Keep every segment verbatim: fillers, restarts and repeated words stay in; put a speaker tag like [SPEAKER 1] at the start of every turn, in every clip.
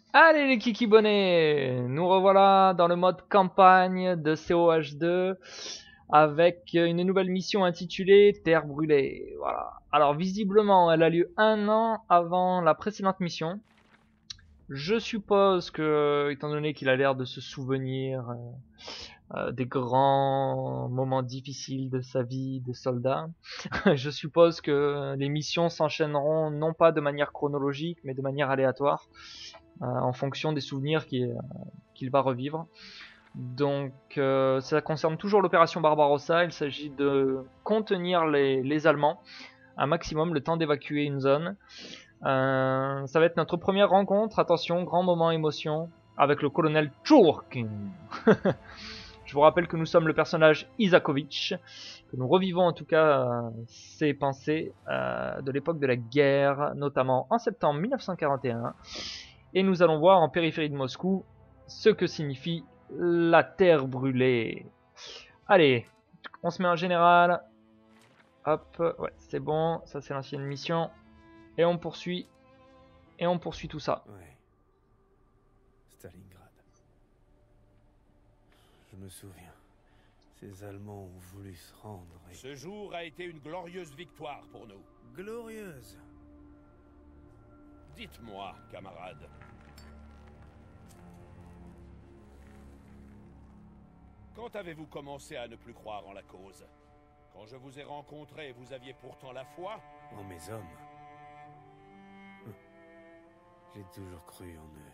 [SPEAKER 1] Allez les kiki bonnets, nous revoilà dans le mode campagne de C O H deux avec une nouvelle mission intitulée Terre brûlée. Voilà. Alors visiblement, elle a lieu un an avant la précédente mission. Je suppose que, étant donné qu'il a l'air de se souvenir euh, euh, des grands moments difficiles de sa vie de soldat, je suppose que les missions s'enchaîneront non pas de manière chronologique, mais de manière aléatoire. Euh, en fonction des souvenirs qu'il euh, qu'il va revivre. Donc euh, ça concerne toujours l'opération Barbarossa, il s'agit de contenir les, les Allemands un maximum, le temps d'évacuer une zone. Euh, ça va être notre première rencontre, attention, grand moment émotion, avec le colonel Tchourkin. Je vous rappelle que nous sommes le personnage Isakovitch, que nous revivons en tout cas euh, ses pensées euh, de l'époque de la guerre, notamment en septembre mille neuf cent quarante et un. Et nous allons voir en périphérie de Moscou ce que signifie la terre brûlée. Allez, on se met en général. Hop, ouais, c'est bon, ça c'est l'ancienne mission. Et on poursuit. Et on poursuit tout ça.
[SPEAKER 2] Ouais. Stalingrad. Je me souviens. Ces Allemands ont voulu se rendre et...
[SPEAKER 3] Ce jour a été une glorieuse victoire pour nous.
[SPEAKER 2] Glorieuse.
[SPEAKER 3] Dites-moi, camarade. Quand avez-vous commencé à ne plus croire en la cause? Quand je vous ai rencontré, vous aviez pourtant la foi?
[SPEAKER 2] En mes hommes. J'ai toujours cru en eux.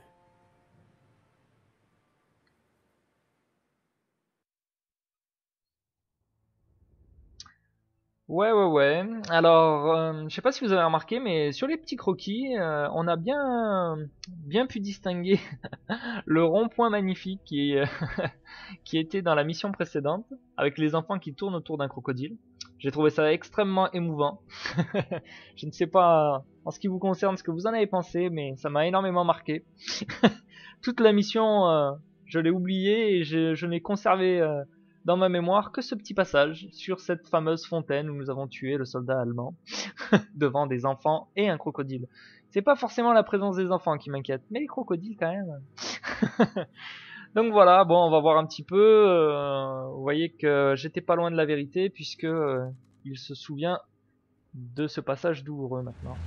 [SPEAKER 1] Ouais, ouais, ouais. Alors, euh, je sais pas si vous avez remarqué, mais sur les petits croquis, euh, on a bien, bien pu distinguer le rond-point magnifique qui, euh, qui était dans la mission précédente, avec les enfants qui tournent autour d'un crocodile. J'ai trouvé ça extrêmement émouvant. Je ne sais pas, en ce qui vous concerne, ce que vous en avez pensé, mais ça m'a énormément marqué. Toute la mission, euh, je l'ai oubliée et je, je n'ai conservé euh, dans ma mémoire que ce petit passage sur cette fameuse fontaine où nous avons tué le soldat allemand devant des enfants et un crocodile. C'est pas forcément la présence des enfants qui m'inquiète, mais les crocodiles quand même. Donc voilà, bon, on va voir un petit peu. Euh, vous voyez que j'étais pas loin de la vérité puisque euh, il se souvient de ce passage douloureux maintenant.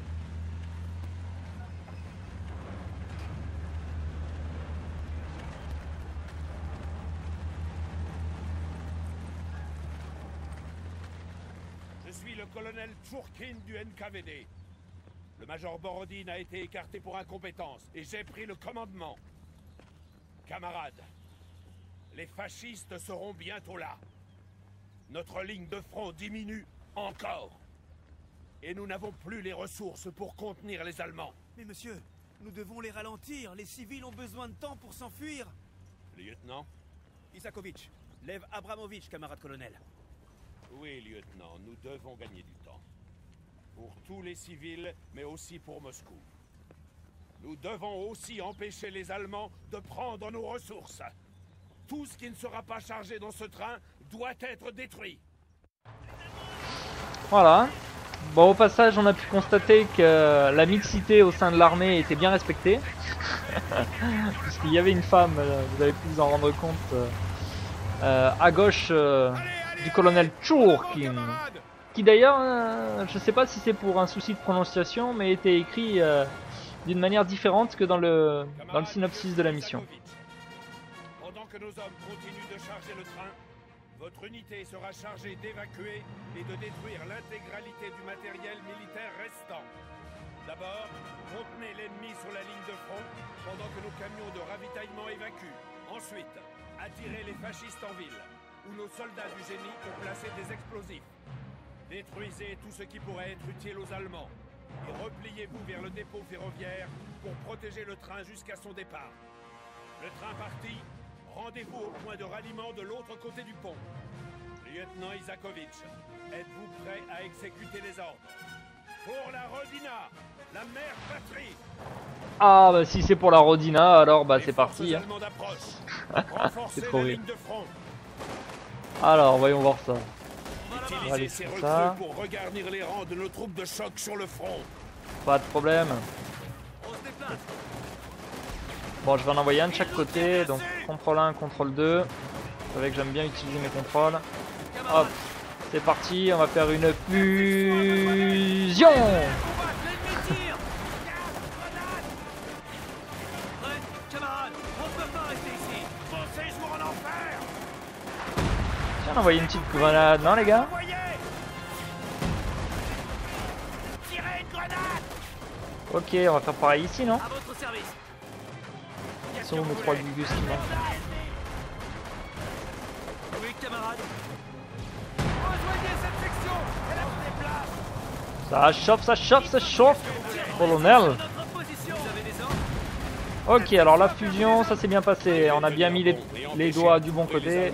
[SPEAKER 3] Je suis le colonel Tchourkin du N K V D. Le major Borodine a été écarté pour incompétence et j'ai pris le commandement. Camarades, les fascistes seront bientôt là. Notre ligne de front diminue encore. Et nous n'avons plus les ressources pour contenir les Allemands.
[SPEAKER 4] Mais monsieur, nous devons les ralentir. Les civils ont besoin de temps pour s'enfuir.
[SPEAKER 3] Lieutenant?
[SPEAKER 4] Isakovitch, lève Abramovitch, camarade colonel.
[SPEAKER 3] Oui, lieutenant, nous devons gagner du temps. Pour tous les civils, mais aussi pour Moscou. Nous devons aussi empêcher les Allemands de prendre nos ressources. Tout ce qui ne sera pas chargé dans ce train doit être détruit.
[SPEAKER 1] Voilà. Bon, au passage, on a pu constater que la mixité au sein de l'armée était bien respectée. Puisqu'il y avait une femme, vous avez pu vous en rendre compte, euh, à gauche euh, du colonel Tchourkin. Qui d'ailleurs, euh, je sais pas si c'est pour un souci de prononciation, mais était écrit euh, d'une manière différente que dans le, dans le synopsis de la mission.
[SPEAKER 3] Pendant que nos hommes continuent de charger le train, votre unité sera chargée d'évacuer et de détruire l'intégralité du matériel militaire restant. D'abord, contenez l'ennemi sur la ligne de front pendant que nos camions de ravitaillement évacuent. Ensuite, attirez les fascistes en ville, où nos soldats du génie ont placé des explosifs. Détruisez tout ce qui pourrait être utile aux Allemands et repliez-vous vers le dépôt ferroviaire pour protéger le train jusqu'à son départ. Le train parti, rendez-vous au point de ralliement de l'autre côté du pont. Lieutenant Isakovitch, êtes-vous prêt à exécuter les ordres? Pour la Rodina, la mère patrie.
[SPEAKER 1] Ah bah si c'est pour la Rodina, alors bah c'est parti. Hein. C'est trop bien. Alors voyons voir ça.
[SPEAKER 3] Utilisez ces recrues pour regarnir les rangs de nos troupes de choc sur le front.
[SPEAKER 1] Pas de problème.
[SPEAKER 4] On se déplace.
[SPEAKER 1] Bon, je vais en envoyer un de chaque côté, donc contrôle un, contrôle deux. Vous savez que j'aime bien utiliser mes contrôles. Hop, c'est parti, on va faire une fusion. Tiens, on a envoyé une petite grenade, non les gars? Ok, on va faire pareil ici, non? Ce sont mes trois gugus qui manquent. Ça chauffe, ça chauffe, ça chauffe, colonel. Ok, alors la fusion, ça s'est bien passé. On a bien mis les, les doigts du bon côté.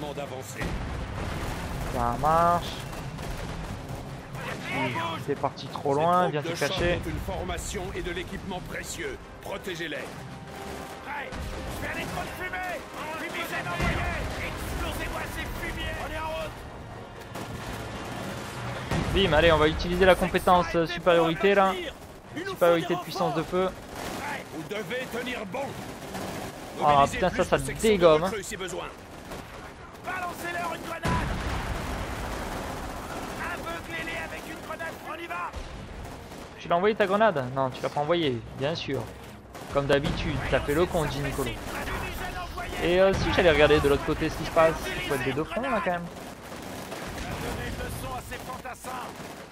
[SPEAKER 1] Ça marche. C'est parti trop loin, viens te cacher.
[SPEAKER 3] Une formation et de l'équipement précieux. Protégez-les.
[SPEAKER 1] Bim, allez, on va utiliser la compétence euh, supériorité là. Supériorité de puissance de feu.
[SPEAKER 3] Vous devez tenir bon.
[SPEAKER 1] Ah putain, ça, ça dégomme. Hein.
[SPEAKER 3] Si besoin.
[SPEAKER 4] Balancez-leur une grenade. Aveuglez-les avec une grenade, on y va.
[SPEAKER 1] Tu l'as envoyé ta grenade? Non, tu l'as pas envoyé, bien sûr. Comme d'habitude, t'as fait le con, G Nicolo. Et euh, si j'allais regarder de l'autre côté ce qui se passe, il faut être des deux fronts là quand même.
[SPEAKER 4] Donnez une leçon à ces fantassins.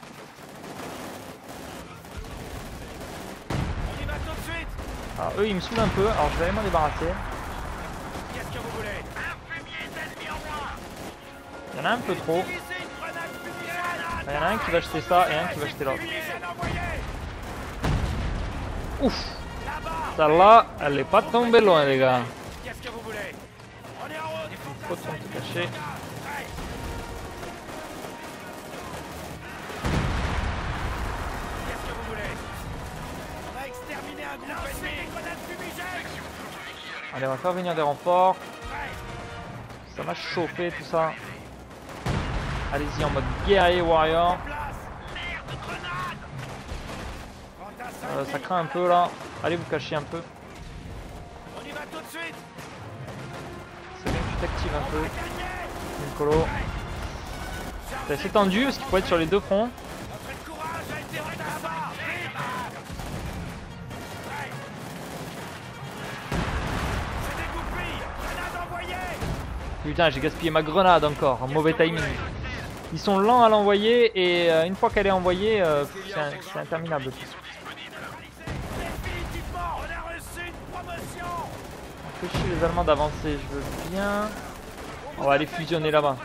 [SPEAKER 4] On y va tout de suite.
[SPEAKER 1] Alors eux ils me saoulent un peu, alors je vais aller m'en débarrasser.
[SPEAKER 4] Qu'est-ce que vous voulez? Un fumier d'ennemis en moins.
[SPEAKER 1] Il y en a un peu trop.
[SPEAKER 4] Utilisez une grenade fumigène.
[SPEAKER 1] Il y en a un qui va jeter ça et un qui va jeter l'autre.
[SPEAKER 4] Fumigène envoyé.
[SPEAKER 1] Ouf!
[SPEAKER 4] Là-bas.
[SPEAKER 1] Celle-là, elle est pas tombée loin les gars.
[SPEAKER 4] Qu'est-ce que vous voulez? On est en route.
[SPEAKER 1] Faut qu'on te cacher.
[SPEAKER 4] Qu'est-ce que vous voulez? On va exterminer un groupe ennemi. Des grenades fumigènes.
[SPEAKER 1] Allez, on va faire venir des renforts. Ça m'a chauffé tout ça. Allez-y en mode guerrier warrior. Euh, ça craint un peu là. Allez vous cacher un peu.
[SPEAKER 4] On y va tout de suite.
[SPEAKER 1] C'est bien que tu t'actives un peu. Nicolo. C'est assez tendu parce qu'il faut être sur les deux fronts.
[SPEAKER 4] Notre courage a été là-bas. C'est des goupilles. Grenade envoyée.
[SPEAKER 1] Putain, j'ai gaspillé ma grenade encore. Un mauvais timing. Ils sont lents à l'envoyer et euh, une fois qu'elle est envoyée, euh, c'est interminable.
[SPEAKER 4] Définitivement, on a reçu une promotion.
[SPEAKER 1] On fait chier les Allemands d'avancer, je veux bien. On va aller fusionner là-bas.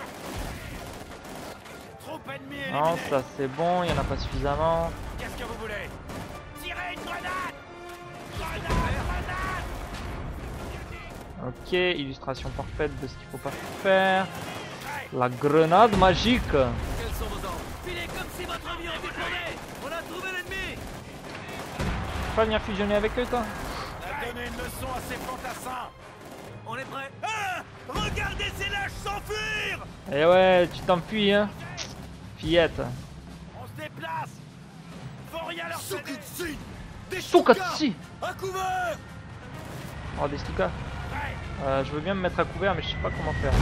[SPEAKER 4] Troupe ennemie
[SPEAKER 1] Non,
[SPEAKER 4] éliminée.
[SPEAKER 1] ça c'est bon, il n'y en a pas suffisamment.
[SPEAKER 4] Qu'est-ce que vous voulez? Tirez une grenade. Grenade, grenade.
[SPEAKER 1] Ok, illustration parfaite de ce qu'il faut pas faire. La grenade magique.
[SPEAKER 4] Quels sont vos ordres? Filez comme si votre avion décollait. On a trouvé l'ennemi.
[SPEAKER 1] Tu peux pas venir fusionner avec eux toi?
[SPEAKER 4] On a donné une leçon à ces fantassins. On est prêts? Ah! Regardez ces lâches s'enfuir.
[SPEAKER 1] Eh ouais, tu t'enfuis hein. Fillette.
[SPEAKER 4] On se déplace. Faut rien leur céder. Des
[SPEAKER 1] Soukatsi.
[SPEAKER 4] à couvert.
[SPEAKER 1] Oh des Stuka. Euh, je veux bien me mettre à couvert mais je sais pas comment faire.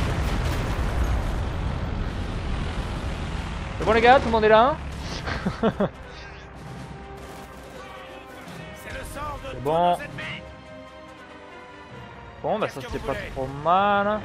[SPEAKER 1] C'est bon les gars, tout le monde est là hein?
[SPEAKER 4] C'est le sort de
[SPEAKER 1] C'est bon.
[SPEAKER 4] tous nos ennemis.
[SPEAKER 1] Bon bah ça c'est pas trop mal.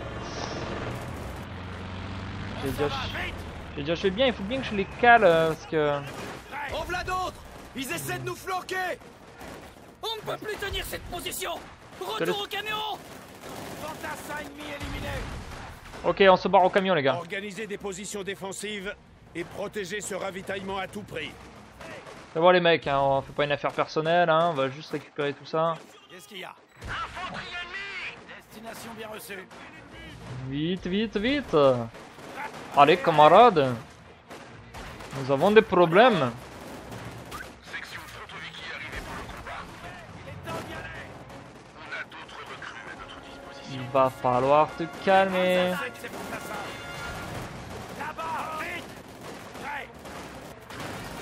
[SPEAKER 1] J'ai déjà, j'ai déjà fait bien, il faut bien que je les cale euh, parce que...
[SPEAKER 4] En voilà d'autres. Ils essaient de nous flanquer. On ne peut plus tenir cette position. Retour au camion. Fantassin ennemi éliminé.
[SPEAKER 1] Ok, on se barre au camion les gars.
[SPEAKER 3] Organisez des positions défensives et protégez ce ravitaillement à tout prix.
[SPEAKER 1] C'est bon les mecs, hein, on fait pas une affaire personnelle, hein, on va juste récupérer tout ça.
[SPEAKER 4] Qu'est-ce qu'il y a? Infanterie ennemie. Destination bien reçue.
[SPEAKER 1] Vite, vite, vite. Allez camarades. Nous avons des problèmes.
[SPEAKER 3] Section Frontoviki arrivée pour le combat.
[SPEAKER 4] Il est temps d'y aller.
[SPEAKER 3] On a d'autres recrues à notre disposition.
[SPEAKER 1] Il va falloir te calmer.
[SPEAKER 4] Fantassin, c'est fantassin. Là-bas, vite. Ouais.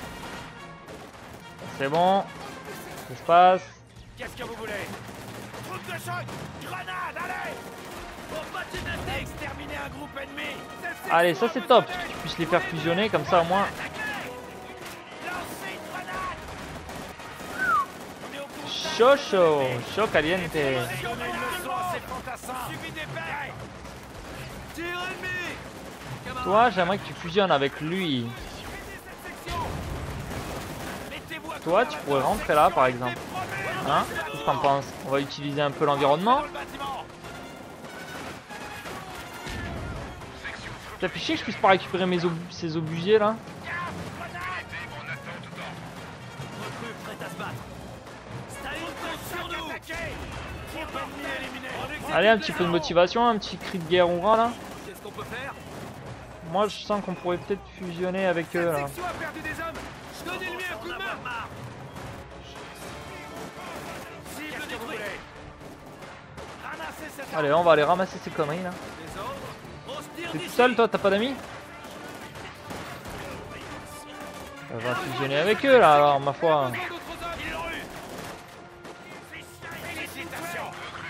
[SPEAKER 1] C'est bon. Ça se passe.
[SPEAKER 4] Qu'est-ce que vous voulez?
[SPEAKER 3] Groupe de choc. Grenade, allez.
[SPEAKER 4] Pour pas t'énerver.
[SPEAKER 3] Exterminer un groupe ennemi.
[SPEAKER 1] Allez, ça c'est top, que tu puisses les faire fusionner, comme ça au moins.
[SPEAKER 3] Lancez une grenade. On est au courant.
[SPEAKER 1] Chaud, chaud, chaud caliente.
[SPEAKER 3] Donnez une leçon à ces fantassins. Suivi des bêtes.
[SPEAKER 4] Tir ennemi.
[SPEAKER 1] Toi, j'aimerais que tu fusionnes avec lui. Toi, tu pourrais rentrer là, par exemple. Hein? Qu'est-ce que t'en penses? On va utiliser un peu l'environnement. T'as fiché que je puisse pas récupérer mes ob ces obusiers là?
[SPEAKER 4] Recrue prête à se battre. Staline compte sur nous.
[SPEAKER 1] Allez, un petit peu de motivation, un petit cri de guerre hurrah là.
[SPEAKER 4] Qu'est-ce qu'on peut faire?
[SPEAKER 1] Moi, je sens qu'on pourrait peut-être fusionner avec eux là.
[SPEAKER 3] Section a perdu des hommes. Donnez-lui un coup de main. Cible détruite. Ramassez cette
[SPEAKER 1] Allez, on va aller ramasser ces conneries là.
[SPEAKER 4] Les autres. On se tire
[SPEAKER 1] T'es tout
[SPEAKER 4] d'ici.
[SPEAKER 1] seul toi, t'as pas d'amis? On va fusionner avec eux là alors, ma foi.
[SPEAKER 3] Félicitations.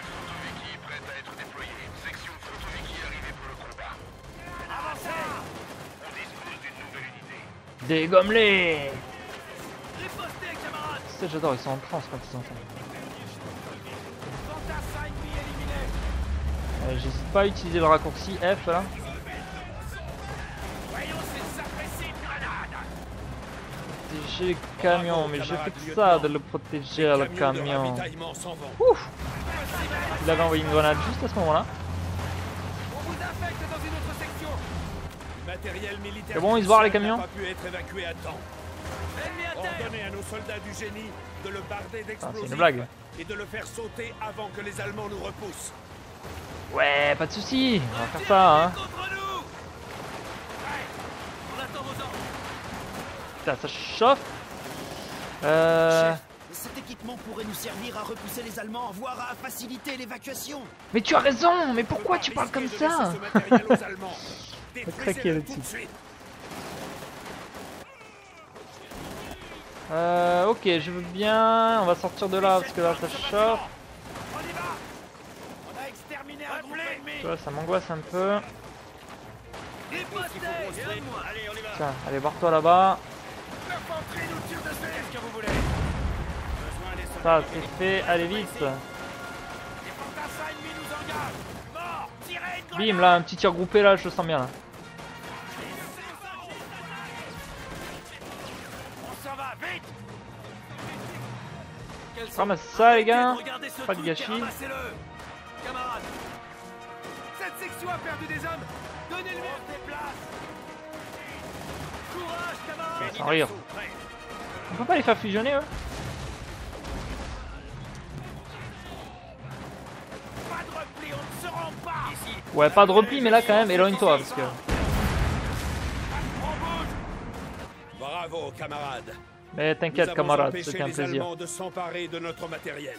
[SPEAKER 1] Dégomme-les!
[SPEAKER 4] Ripostez, camarades.
[SPEAKER 1] Ça, j'adore, ils sont en transe quand ils entendent.
[SPEAKER 3] Fantassin ennemi éliminé.
[SPEAKER 1] Euh, J'hésite pas à utiliser le raccourci F là.
[SPEAKER 3] Voyons s'ils apprécient une grenade.
[SPEAKER 1] Protéger le camion, mais j'ai fait que ça de le protéger le camion. Ouf! Il avait envoyé une grenade juste à ce moment là.
[SPEAKER 3] On vous affecte dans une autre section. Matériel militaire.
[SPEAKER 1] C'est bon, ils se barrent, les camions?
[SPEAKER 3] n'a pas pu être évacué à temps.
[SPEAKER 4] Ennemi à terre.
[SPEAKER 3] Ordonnez à nos soldats du génie de le barder
[SPEAKER 1] Ah, c'est
[SPEAKER 3] d'explosifs
[SPEAKER 1] une blague.
[SPEAKER 3] et de le faire sauter avant que les Allemands nous repoussent.
[SPEAKER 1] Ouais, pas de soucis, on va faire ça hein.
[SPEAKER 4] Contre nous. Ouais. On attend vos ordres.
[SPEAKER 1] Putain, ça chauffe. Euh...
[SPEAKER 5] Chef, cet équipement pourrait nous servir à repousser les Allemands, voire à faciliter l'évacuation.
[SPEAKER 1] Mais tu as raison, mais pourquoi tu parles comme
[SPEAKER 3] Risquez de
[SPEAKER 1] ça?
[SPEAKER 3] laisser ce matériel aux Allemands.
[SPEAKER 1] craquer
[SPEAKER 3] Détruisez-le
[SPEAKER 1] là-dessus.
[SPEAKER 3] tout de suite.
[SPEAKER 1] Euh, ok, je veux bien. On va sortir de là parce que là ça chauffe.
[SPEAKER 3] On y va. On a exterminé un groupe ennemi.
[SPEAKER 1] Tu vois, ça m'angoisse un peu.
[SPEAKER 4] Ripostez. Regarde-moi.
[SPEAKER 3] Allez, on y va.
[SPEAKER 1] Tiens, allez, barre-toi là-bas.
[SPEAKER 3] L'infanterie nous tire dessus. Qu'est-ce que vous voulez? Besoin des
[SPEAKER 1] Ça,
[SPEAKER 3] soldats.
[SPEAKER 1] c'est fait. Allez, vite.
[SPEAKER 3] Les fantassins ennemis nous engagent. Mort. Tirez une grenade.
[SPEAKER 1] Bim, là, un petit tir groupé là, je le sens bien là.
[SPEAKER 3] On s'en va vite.
[SPEAKER 4] Quels sont-
[SPEAKER 1] Ramasse ça, les gars.
[SPEAKER 4] Regardez ce
[SPEAKER 1] Pas de
[SPEAKER 4] truc et
[SPEAKER 1] gâchis.
[SPEAKER 4] ramassez-le. Camarades.
[SPEAKER 3] Cette section a perdu des hommes. Donnez-lui un déplace.
[SPEAKER 4] Courage, camarades.
[SPEAKER 1] Sans rire. On peut pas les faire fusionner eux?
[SPEAKER 3] Pas de repli, on ne se rend pas. Ici.
[SPEAKER 1] Ouais, pas de repli, mais là quand même, éloigne-toi parce que.
[SPEAKER 3] On bouge. Bravo, camarades.
[SPEAKER 1] Mais t'inquiète, camarade, c'était un
[SPEAKER 3] les
[SPEAKER 1] plaisir.
[SPEAKER 3] Allemands de s'emparer de notre matériel.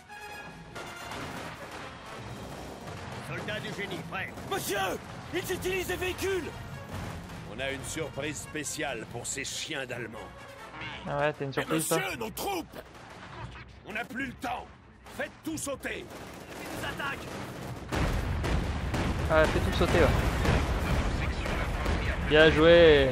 [SPEAKER 3] Soldats du génie, prêts.
[SPEAKER 4] Monsieur, ils utilisent des véhicules.
[SPEAKER 3] On a une surprise spéciale pour ces chiens d'Allemands.
[SPEAKER 1] Ah ouais, t'as une surprise toi?
[SPEAKER 3] Monsieur, nos troupes. On n'a plus le temps. Faites tout sauter.
[SPEAKER 4] Ils nous attaquent.
[SPEAKER 1] Ah, fais tout sauter ouais. Bien joué.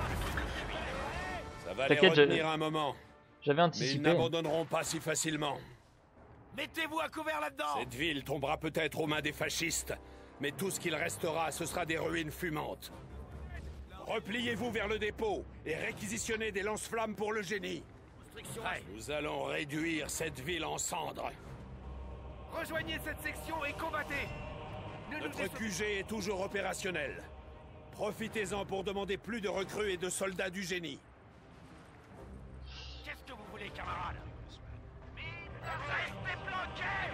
[SPEAKER 3] Ça va les
[SPEAKER 1] T'inquiète,
[SPEAKER 3] retenir
[SPEAKER 1] j'ai-
[SPEAKER 3] un moment.
[SPEAKER 1] J'avais
[SPEAKER 3] Mais ils
[SPEAKER 1] anticipé.
[SPEAKER 3] n'abandonneront pas si facilement.
[SPEAKER 4] Mettez-vous à couvert là-dedans.
[SPEAKER 3] Cette ville tombera peut-être aux mains des fascistes, mais tout ce qu'il restera, ce sera des ruines fumantes. Repliez-vous vers le dépôt et réquisitionnez des lance-flammes pour le génie. Nous allons réduire cette ville en cendres. Rejoignez cette section et combattez. Notre Q G est toujours opérationnel. Profitez-en pour demander plus de recrues et de soldats du génie. Qu'est-ce que vous voulez, camarades? Restez planqués!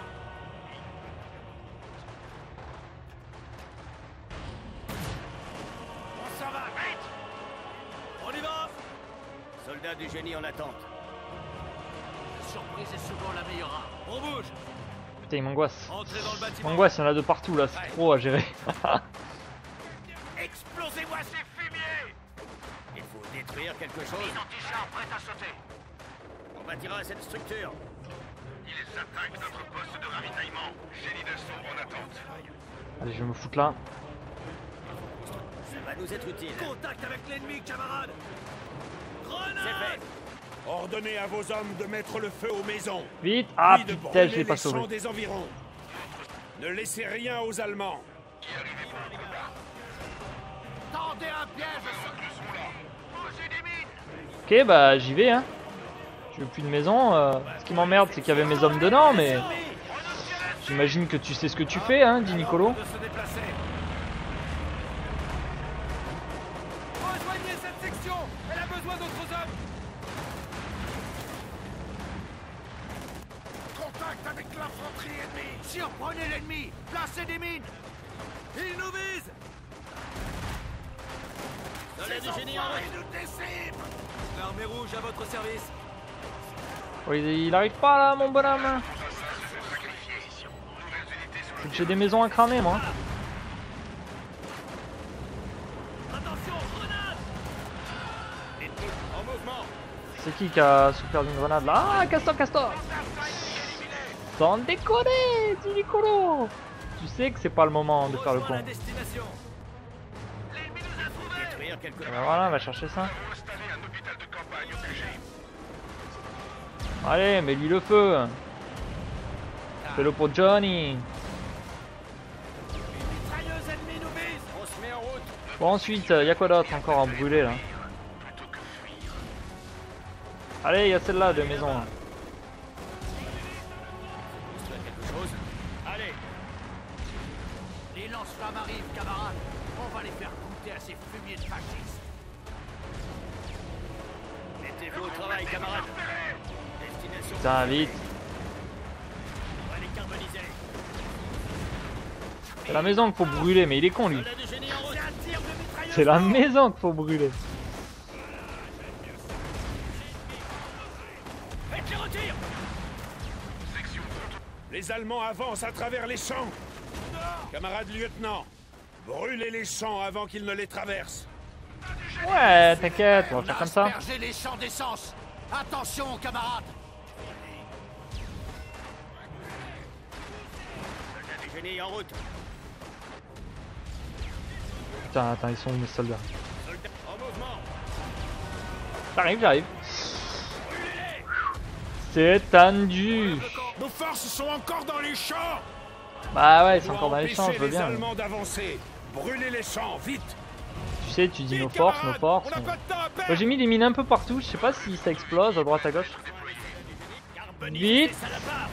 [SPEAKER 3] On s'en va, vite!
[SPEAKER 4] On y va.
[SPEAKER 3] Soldats du génie en attente.
[SPEAKER 4] La surprise est souvent la meilleure arme. On bouge.
[SPEAKER 1] Putain, il m'angoisse.
[SPEAKER 4] Entrez dans le bâtiment.
[SPEAKER 1] M'angoisse, il y en a de partout là, c'est trop à gérer.
[SPEAKER 3] Explosez-moi ces fumiers! Il faut détruire quelque chose. Anti-char prêt à sauter. On bâtira cette structure. Dis les attaquent notre poste de ravitaillement. Génie d'assaut en attente.
[SPEAKER 1] Allez, je vais me foutre là.
[SPEAKER 4] Ça va nous être utile.
[SPEAKER 5] Contact avec l'ennemi, camarade.
[SPEAKER 4] C'est fait.
[SPEAKER 3] Ordonnez à vos hommes de mettre le feu aux maisons.
[SPEAKER 1] Vite. Ah
[SPEAKER 3] puis de
[SPEAKER 1] putain,
[SPEAKER 3] brûler
[SPEAKER 1] je l'ai pas
[SPEAKER 3] les champs
[SPEAKER 1] sauvé.
[SPEAKER 3] des environs. Ne laissez rien aux Allemands.
[SPEAKER 5] Tendez un piège.
[SPEAKER 1] Ok, bah j'y vais, hein. Je veux plus de maison. euh, Ce qui m'emmerde, c'est qu'il y avait mes hommes dedans, mais j'imagine que tu sais ce que tu fais, hein, dit Nicolo.
[SPEAKER 5] De se déplacer. Rejoignez cette section. Elle a besoin d'autres hommes. Contact avec l'infanterie ennemie. Surprenez l'ennemi. Placez des mines. Il nous vise.
[SPEAKER 4] Soldats du génie en route.
[SPEAKER 5] nous déciment. L'armée rouge à votre service.
[SPEAKER 1] Oh, il, il arrive pas là, mon bonhomme. Faut que j'ai des maisons à cramer, moi.
[SPEAKER 5] Attention, grenade.
[SPEAKER 4] En mouvement.
[SPEAKER 1] C'est qui qui a souffert d'une grenade là? Ah, Castor, Castor. Sans déconner, dit Nicolo. Tu sais que c'est pas le moment de faire le con.
[SPEAKER 5] La destination.
[SPEAKER 4] Détruire quelque
[SPEAKER 1] Et ben voilà, on va chercher ça. Allez, mets-lui le feu. Fais-le pour Johnny.
[SPEAKER 5] Mitrailleuse ennemie nous vise.
[SPEAKER 4] On se met en route.
[SPEAKER 1] Bon, ensuite, il y a quoi d'autre encore à brûler là? Allez, il y a celle-là de maison. Là.
[SPEAKER 4] Construire quelque chose. Allez.
[SPEAKER 5] Les lance-flammes arrivent, camarades. On va les faire goûter à ces fumiers de fascistes.
[SPEAKER 4] Mettez-vous au travail, camarades. Destination.
[SPEAKER 1] Putain, vite.
[SPEAKER 4] On va les carboniser.
[SPEAKER 1] C'est la maison qu'il faut brûler, mais il est con lui.
[SPEAKER 4] Soldats du génie en route.
[SPEAKER 5] C'est un tir de mitrailleuse.
[SPEAKER 1] C'est la maison qu'il faut brûler.
[SPEAKER 5] Faites les retirs.
[SPEAKER 3] Les Allemands avancent à travers les champs. Camarade lieutenant, brûlez les champs avant qu'ils ne les traversent.
[SPEAKER 1] Ouais, t'inquiète, on va faire comme ça.
[SPEAKER 5] Aspergez les champs d'essence. Attention, camarades.
[SPEAKER 4] Soldats du génie en route.
[SPEAKER 1] Putain, attends, ils sont où mes soldats?
[SPEAKER 4] Soldats en mouvement.
[SPEAKER 1] J'arrive, j'arrive. C'est tendu.
[SPEAKER 3] Nos forces sont encore dans les champs.
[SPEAKER 1] Bah ouais, ils sont
[SPEAKER 3] On
[SPEAKER 1] encore dans
[SPEAKER 3] doit
[SPEAKER 1] les champs, je
[SPEAKER 3] empêcher
[SPEAKER 1] veux
[SPEAKER 3] les
[SPEAKER 1] bien.
[SPEAKER 3] Allemands d'avancer. Brûlez les champs, vite.
[SPEAKER 1] Tu sais, tu dis nos
[SPEAKER 3] Vite,
[SPEAKER 1] forces, nos
[SPEAKER 3] camarades,
[SPEAKER 1] forces.
[SPEAKER 3] on n'a
[SPEAKER 1] mais-
[SPEAKER 3] pas de temps à perdre.
[SPEAKER 1] Moi j'ai mis des mines un peu partout, je sais pas si ça explose à droite à gauche.
[SPEAKER 4] Carboniser
[SPEAKER 1] Vite.
[SPEAKER 4] ces salopards.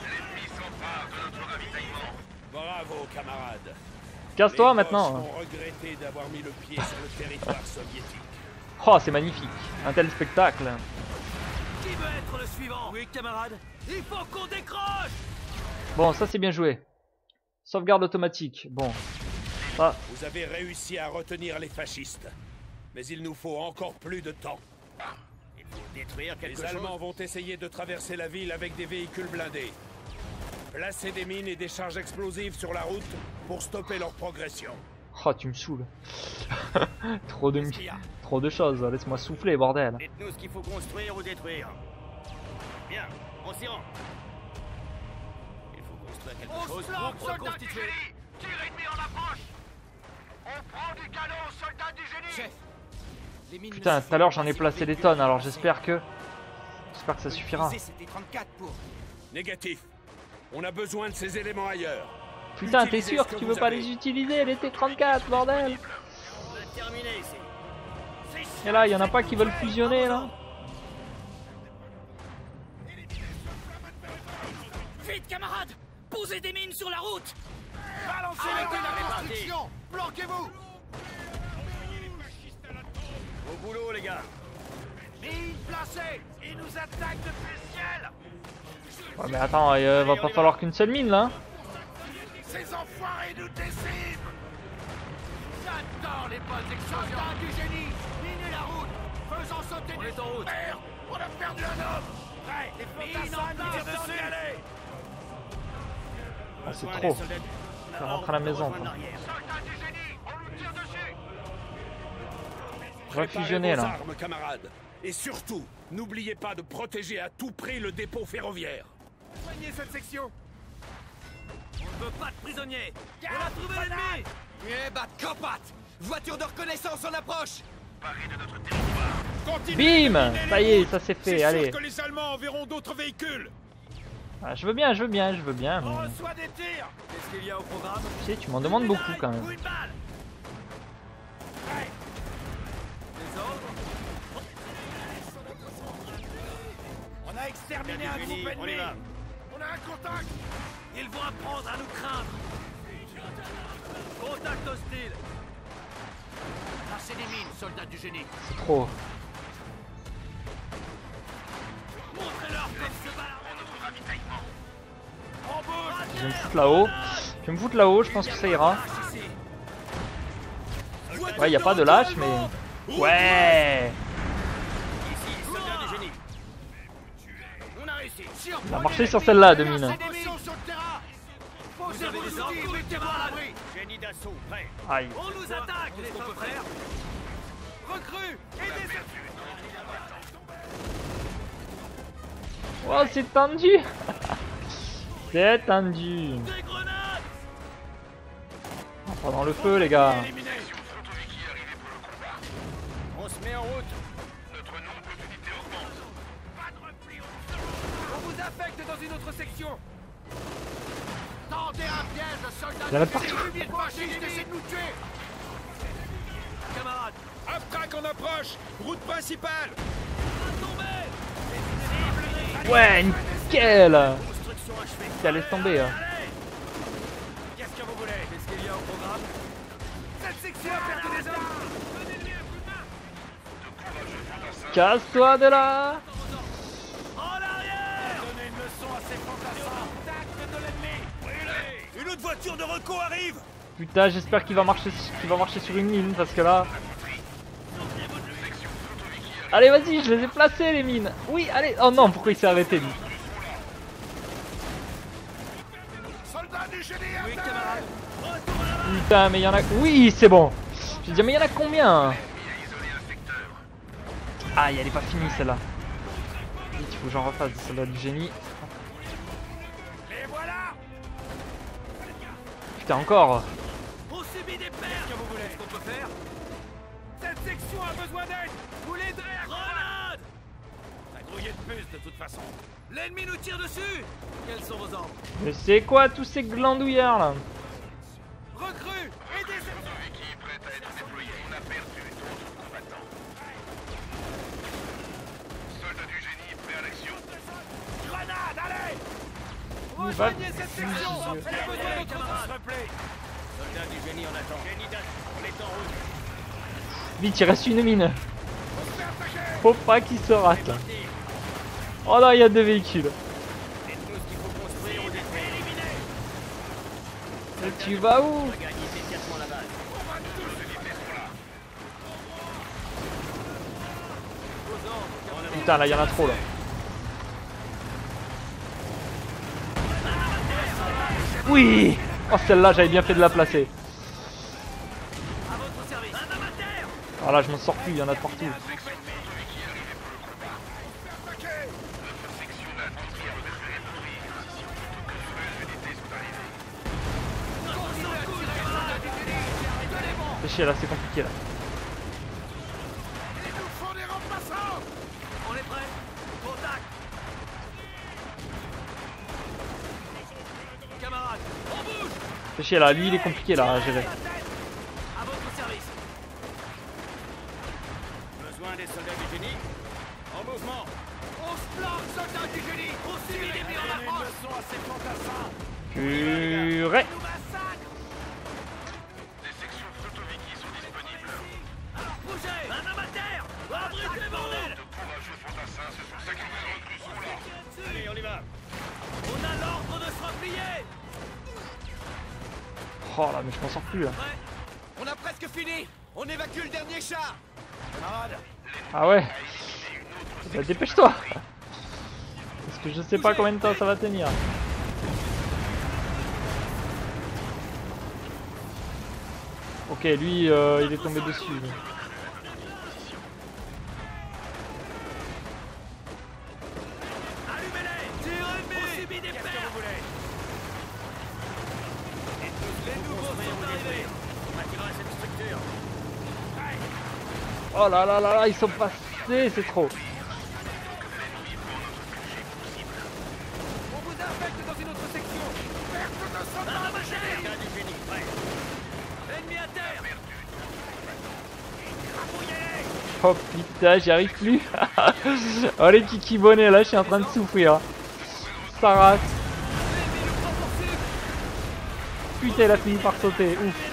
[SPEAKER 3] Bravo, camarades.
[SPEAKER 1] Casse-toi
[SPEAKER 3] Les
[SPEAKER 1] maintenant.
[SPEAKER 3] Boches vont regretter d'avoir mis le pied sur le territoire soviétique.
[SPEAKER 1] Oh, c'est magnifique. Un tel spectacle.
[SPEAKER 5] Qui veut être le suivant? Oui, camarades. Il faut qu'on décroche.
[SPEAKER 1] Bon, ça c'est bien joué. Sauvegarde automatique. Bon. Ça,
[SPEAKER 3] Vous avez réussi à retenir les fascistes. Mais il nous faut encore plus de temps.
[SPEAKER 4] Il faut détruire quelque
[SPEAKER 3] Les
[SPEAKER 4] chose.
[SPEAKER 3] Allemands vont essayer de traverser la ville avec des véhicules blindés. Placez des mines et des charges explosives sur la route pour stopper leur progression.
[SPEAKER 1] oh, tu me saoules. trop de
[SPEAKER 4] Qu'est-ce qu'il y a?
[SPEAKER 1] trop de choses. Laisse-moi souffler, bordel.
[SPEAKER 4] Dites-nous ce qu'il faut construire ou détruire. Bien, on s'y rend. Il faut construire quelque
[SPEAKER 5] On
[SPEAKER 4] chose
[SPEAKER 5] se plante,
[SPEAKER 4] pour
[SPEAKER 5] soldats du
[SPEAKER 4] reconstituer.
[SPEAKER 5] génie. Tir ennemi en approche. On prend du canon, soldats du génie. Chef. Les mines
[SPEAKER 1] Putain,
[SPEAKER 5] ne
[SPEAKER 1] tout à l'heure
[SPEAKER 5] suffiront
[SPEAKER 1] j'en ai
[SPEAKER 5] pas
[SPEAKER 1] placé
[SPEAKER 5] si
[SPEAKER 1] des
[SPEAKER 5] le
[SPEAKER 1] tonnes,
[SPEAKER 5] véhicule
[SPEAKER 1] alors
[SPEAKER 5] est
[SPEAKER 1] j'espère que. J'espère que ça suffira.
[SPEAKER 5] Utilisez ces T trente-quatre pour.
[SPEAKER 3] Négatif. On a besoin de ces éléments ailleurs.
[SPEAKER 1] Putain, t'es
[SPEAKER 3] Utilisez
[SPEAKER 1] sûr
[SPEAKER 3] ce
[SPEAKER 1] que
[SPEAKER 3] que
[SPEAKER 1] tu
[SPEAKER 3] vous
[SPEAKER 1] veux pas
[SPEAKER 3] avez.
[SPEAKER 1] les utiliser, les T trente-quatre, bordel?
[SPEAKER 4] On a terminé ici.
[SPEAKER 1] Et là, y en a pas qui veulent fusionner, là?
[SPEAKER 5] Vite, camarades. Posez des mines sur la route. Balancez
[SPEAKER 4] Ah,
[SPEAKER 5] les dés de
[SPEAKER 4] on est
[SPEAKER 5] la
[SPEAKER 4] parti.
[SPEAKER 5] construction. Planquez-vous.
[SPEAKER 4] Au boulot, les gars.
[SPEAKER 5] Mines placées. Ils nous attaquent depuis le ciel.
[SPEAKER 1] Ouais, mais attends, il va pas falloir qu'une seule mine, là.
[SPEAKER 5] Ces enfoirés nous déciment. J'adore les bonnes explosions. Soldats du génie. Minez la route. Faisons sauter des... On est en route. Merde, on a perdu un homme. Prêt. Les mines en place dessus.
[SPEAKER 1] Ah, c'est
[SPEAKER 4] Rejoins
[SPEAKER 1] trop.
[SPEAKER 4] les soldats.
[SPEAKER 1] Je vais rentrer à la maison,
[SPEAKER 4] Rejoindre
[SPEAKER 1] quoi.
[SPEAKER 4] l'arrière.
[SPEAKER 5] Soldats du génie. On nous tire dessus.
[SPEAKER 1] On va fusionner,
[SPEAKER 3] Préparez vos
[SPEAKER 1] là.
[SPEAKER 3] armes, camarades. Et surtout, n'oubliez pas de protéger à tout prix le dépôt ferroviaire.
[SPEAKER 5] Soignez cette section.
[SPEAKER 4] On ne veut pas de prisonniers. On a trouvé l'ennemi.
[SPEAKER 5] Eh bah, Campat. Voiture de reconnaissance en approche.
[SPEAKER 3] Paré de notre territoire.
[SPEAKER 1] Bim!
[SPEAKER 3] Continuez d'éliminer
[SPEAKER 1] Ça
[SPEAKER 3] les
[SPEAKER 1] y est,
[SPEAKER 3] ennemis.
[SPEAKER 1] ça c'est fait,
[SPEAKER 3] C'est sûr
[SPEAKER 1] allez.
[SPEAKER 3] que les Allemands enverront d'autres véhicules.
[SPEAKER 1] Ah, je veux bien, je veux bien, je veux bien.
[SPEAKER 4] On
[SPEAKER 1] Mais...
[SPEAKER 4] reçoit des tirs. Qu'est-ce qu'il y a au programme?
[SPEAKER 1] Tu sais, tu m'en demandes beaucoup quand
[SPEAKER 4] Ou
[SPEAKER 1] même.
[SPEAKER 4] une balle. Les autres?
[SPEAKER 5] On a exterminé un groupe ennemi.
[SPEAKER 3] On y va.
[SPEAKER 5] On a un contact.
[SPEAKER 4] Ils vont apprendre à nous craindre. Contact hostile.
[SPEAKER 5] Lâchez des mines, soldats du génie.
[SPEAKER 1] C'est trop.
[SPEAKER 4] Montrez-leur comme se bat
[SPEAKER 1] Je vais me foutre là-haut. Je vais me foutre là-haut, je pense que ça ira. Ouais, y a pas de lâche, mais... Ouais!
[SPEAKER 4] ici, soldats du génie.
[SPEAKER 5] On a réussi.
[SPEAKER 1] Ça a marché sur celle-là, de mine.
[SPEAKER 5] Lâchez des mines sur le terrain. Posez
[SPEAKER 4] avez
[SPEAKER 5] vos
[SPEAKER 4] des ordres,
[SPEAKER 5] outils,
[SPEAKER 4] vous
[SPEAKER 5] mettez-vous à l'abri.
[SPEAKER 3] Génie d'assaut, prêt.
[SPEAKER 1] Aïe.
[SPEAKER 4] On nous attaque, les frères. Faire recrues, aidez cette...
[SPEAKER 1] Oh, c'est tendu! C'est tendu!
[SPEAKER 4] Des grenades.
[SPEAKER 1] On prend dans le feu, les gars.
[SPEAKER 3] On se met en route.
[SPEAKER 5] On vous affecte dans une autre section. Tendez un piège, soldats.
[SPEAKER 1] Il y en a partout.
[SPEAKER 5] Des fascistes essaient de nous tuer.
[SPEAKER 4] Camarades,
[SPEAKER 3] Abtrac en approche. Route principale.
[SPEAKER 1] Ouais, nickel!
[SPEAKER 4] construction achevée.
[SPEAKER 1] Ça laisse tomber. Hein.
[SPEAKER 3] Qu'est-ce que vous voulez?
[SPEAKER 4] Qu'est-ce qu'il y a au programme?
[SPEAKER 5] Cette section a perdu des hommes.
[SPEAKER 1] Casse-toi de là!
[SPEAKER 4] En arrière.
[SPEAKER 3] Donnez une leçon à ces fantassins. Contact de l'ennemi. Brûlez. Une autre voiture de reco arrive.
[SPEAKER 1] Putain, j'espère qu'il va marcher, qu'il va marcher sur une mine parce que là. Allez, vas-y, je les ai placés les mines. Oui, allez. Oh non, pourquoi il s'est arrêté lui?
[SPEAKER 5] Soldats du génie.
[SPEAKER 4] Oui, camarades.
[SPEAKER 1] Putain, mais il y en a. Oui, c'est bon. Je dis, mais il y en a combien? Ah, elle est pas finie celle-là. Vite, il faut que j'en refasse des soldats du génie.
[SPEAKER 5] Et voilà.
[SPEAKER 1] Putain, encore.
[SPEAKER 4] On subit des pertes. Que vous voulez? Qu'est-ce qu'on peut faire?
[SPEAKER 5] Cette section a besoin d'aide. Vous l'aiderez à
[SPEAKER 4] Grenade.
[SPEAKER 3] Un grouillet de puce de toute façon.
[SPEAKER 4] L'ennemi nous tire dessus. Quels sont vos ordres?
[SPEAKER 1] Mais c'est quoi tous ces glandouillards là?
[SPEAKER 5] recrues. Aidez cette... Grenade, allez. Rejoignez cette section. Elle a besoin de notre
[SPEAKER 3] Se replaît. Soldats du génie en attend. Génie d'assaut. On est en route.
[SPEAKER 1] Vite, il reste une mine. Faut pas qu'il se rate là. Oh là, il y a deux véhicules.
[SPEAKER 3] Dites-nous ce qu'il faut construire ou détruire. Éliminer.
[SPEAKER 1] Mais tu vas où?
[SPEAKER 3] On va gagner immédiatement la base.
[SPEAKER 1] Putain, là, il y en a trop là. Oui! Oh, celle-là, j'avais bien fait de la placer.
[SPEAKER 4] À votre service. Un amateur.
[SPEAKER 1] Oh là, je m'en sors plus, il y en a de partout. C'est chier là, c'est compliqué là.
[SPEAKER 5] Il nous faut des remplaçants.
[SPEAKER 4] On est prêt. Contact. Camarades, on bouge.
[SPEAKER 1] C'est chier là, lui il est compliqué là à gérer.
[SPEAKER 4] À votre service.
[SPEAKER 3] Besoin des soldats du génie. En mouvement.
[SPEAKER 5] On se planque, soldats du génie.
[SPEAKER 4] On subit des
[SPEAKER 3] Donnez
[SPEAKER 4] murs en
[SPEAKER 3] une
[SPEAKER 4] approche.
[SPEAKER 3] leçon à ces fantassins.
[SPEAKER 1] Purée!
[SPEAKER 5] Nous massacre.
[SPEAKER 4] Alors bougez. Un amateur. Abritez, bordel.
[SPEAKER 3] Allez, on y va.
[SPEAKER 4] On a l'ordre de se replier.
[SPEAKER 1] Oh là, mais je m'en sors plus là.
[SPEAKER 4] Prêt.
[SPEAKER 5] On a presque fini. On évacue le dernier char.
[SPEAKER 3] Camarades.
[SPEAKER 1] Ah ouais? Bah, dépêche-toi! Parce que je sais pas combien de temps ça va tenir. Ok, lui euh, il est tombé dessus. lui.
[SPEAKER 4] Allumez-les. Tir ennemi. On subit des
[SPEAKER 1] Oh là là là là, ils sont passés, c'est trop.
[SPEAKER 4] On vous affecte dans une autre section. Perte de soldats de génie. Ennemi à terre.
[SPEAKER 1] Oh putain, j'y arrive plus. Oh les kiki bonnets, là je suis en train de souffrir. Ça rate. Putain, elle a fini par sauter, ouf.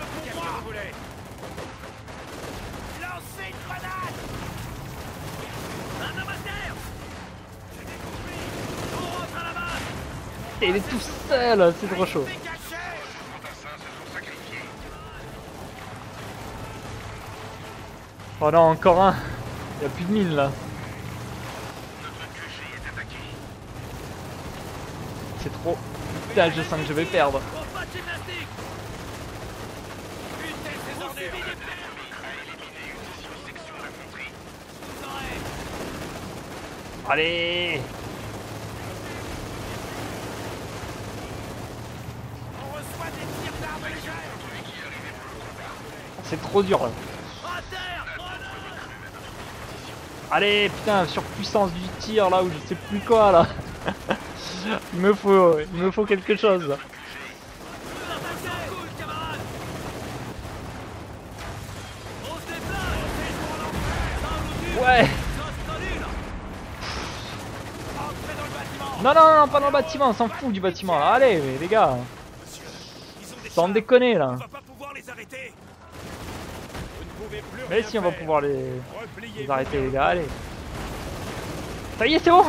[SPEAKER 1] Et il est tout seul, c'est trop chaud. Oh non, encore un. Il n'y a plus de mine là. C'est trop. Putain, je sens que je vais perdre. Allez. C'est trop dur là. Allez, putain, surpuissance du tir là où je sais plus quoi là. il me faut, il me faut quelque chose. Là. Ouais. Non, non, non, pas dans le bâtiment, on s'en fout du bâtiment là. Allez, les gars. Sans déconner là. Mais si, on va pouvoir les, les arrêter les gars, allez. Ça y est, c'est bon.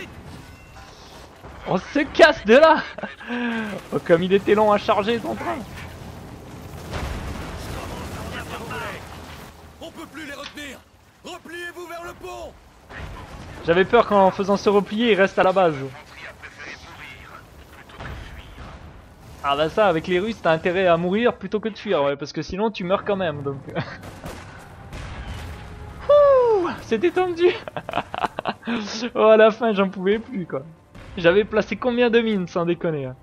[SPEAKER 1] On se casse de là. Oh, comme il était long à charger ton train.
[SPEAKER 4] On peut plus les retenir. Repliez-vous vers le pont.
[SPEAKER 1] J'avais peur qu'en faisant se replier, il reste à la base. Ah bah ça, avec les Russes, t'as intérêt à mourir plutôt que de fuir, ouais, parce que sinon tu meurs quand même, donc... C'était tendu. Oh, à la fin, j'en pouvais plus, quoi. J'avais placé combien de mines, sans déconner. Hein.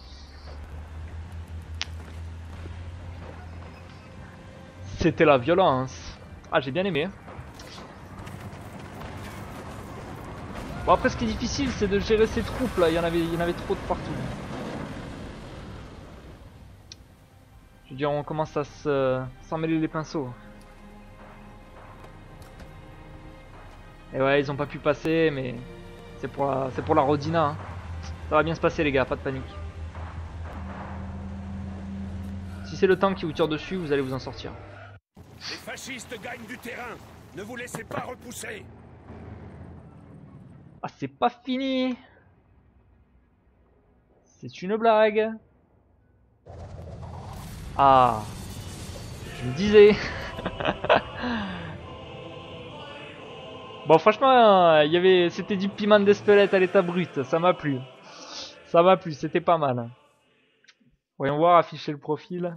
[SPEAKER 1] C'était la violence. Ah, j'ai bien aimé. Bon, après, ce qui est difficile, c'est de gérer ces troupes, là. Il y en avait, il y en avait trop de partout. Je veux dire, on commence à se s'en mêler les pinceaux. Et ouais, ils ont pas pu passer, mais c'est pour la, c'est pour la Rodina. Hein. Ça va bien se passer, les gars, pas de panique. Si c'est le tank qui vous tire dessus, vous allez vous en sortir.
[SPEAKER 3] Les fascistes gagnent du terrain. Ne vous laissez pas repousser.
[SPEAKER 1] Ah, c'est pas fini. C'est une blague. Ah, je me disais. Bon, franchement, il y avait, c'était du piment d'Espelette à l'état brut. Ça m'a plu. Ça m'a plu, c'était pas mal. Voyons voir, afficher le profil.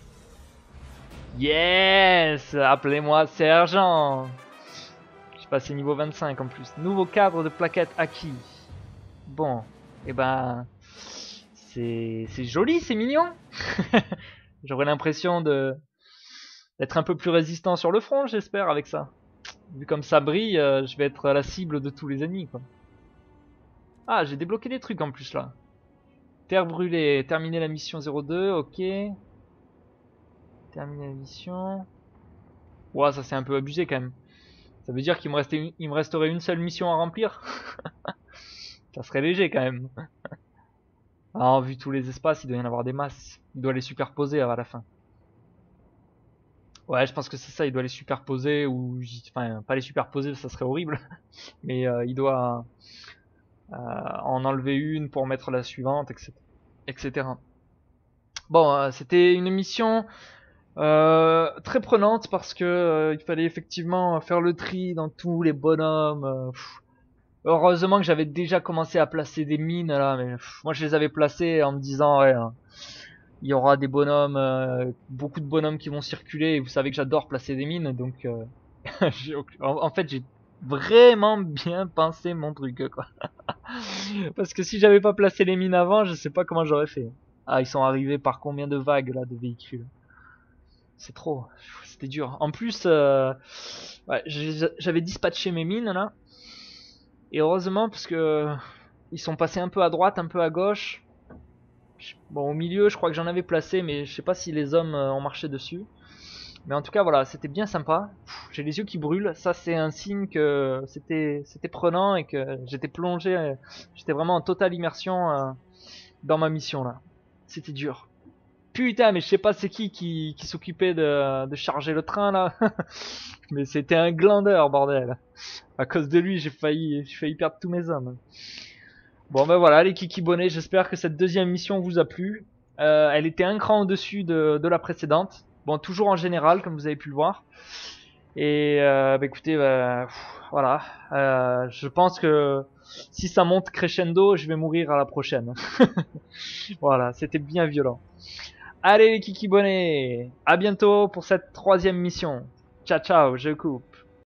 [SPEAKER 1] Yes, appelez-moi Sergent. J'ai passé niveau vingt-cinq en plus. Nouveau cadre de plaquette acquis. Bon, et eh ben, c'est, c'est joli, c'est mignon. J'aurais l'impression de d'être un peu plus résistant sur le front, j'espère, avec ça. Vu comme ça brille, euh, je vais être la cible de tous les ennemis, quoi. Ah, j'ai débloqué des trucs en plus, là. Terre brûlée, terminer la mission zéro deux, ok. Terminer la mission... Ouah, ça c'est un peu abusé, quand même. Ça veut dire qu'il me, restait une... il me resterait une seule mission à remplir. Ça serait léger, quand même. Ah, vu tous les espaces, il doit y en avoir des masses. Il doit les superposer à la fin. Ouais, je pense que c'est ça, il doit les superposer, ou... Enfin, pas les superposer, ça serait horrible. Mais euh, il doit euh, en enlever une pour mettre la suivante, et cetera. Bon, euh, c'était une mission euh, très prenante, parce que euh, il fallait effectivement faire le tri dans tous les bonhommes. Euh, Heureusement que j'avais déjà commencé à placer des mines, là, mais pff, moi je les avais placées en me disant, ouais... Hein, il y aura des bonhommes, euh, beaucoup de bonhommes qui vont circuler, et vous savez que j'adore placer des mines, donc euh, en, en fait j'ai vraiment bien pensé mon truc, quoi. Parce que si j'avais pas placé les mines avant, je sais pas comment j'aurais fait. Ah, ils sont arrivés par combien de vagues là de véhicules? C'est trop, c'était dur. En plus, euh, ouais, j'avais dispatché mes mines là. Et heureusement parce que ils sont passés un peu à droite, un peu à gauche. Bon, au milieu, je crois que j'en avais placé, mais je sais pas si les hommes ont marché dessus. Mais en tout cas, voilà, c'était bien sympa. J'ai les yeux qui brûlent. Ça, c'est un signe que c'était c'était prenant et que j'étais plongé, j'étais vraiment en totale immersion euh, dans ma mission là. C'était dur. Putain, mais je sais pas c'est qui qui, qui s'occupait de, de charger le train là. Mais c'était un glandeur, bordel. À cause de lui, j'ai failli, j'ai failli perdre tous mes hommes. Bon ben voilà, les kikibonnets, j'espère que cette deuxième mission vous a plu. Euh, elle était un cran au-dessus de, de la précédente. Bon, toujours en général, comme vous avez pu le voir. Et euh, bah écoutez, bah, pff, voilà. Euh, je pense que si ça monte crescendo, je vais mourir à la prochaine. Voilà, c'était bien violent. Allez les kikibonnets, à bientôt pour cette troisième mission. Ciao ciao, je coupe.